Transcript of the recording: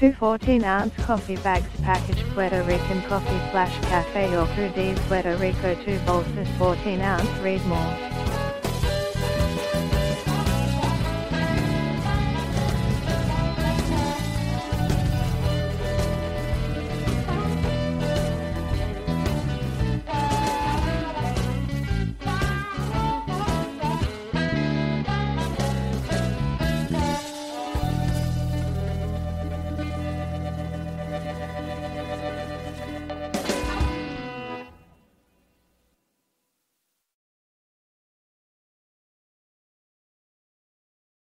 2 14-ounce coffee bags packaged Puerto Rican coffee / cafe or Crudies Puerto Rico 2 bolsters 14-ounce. Read more.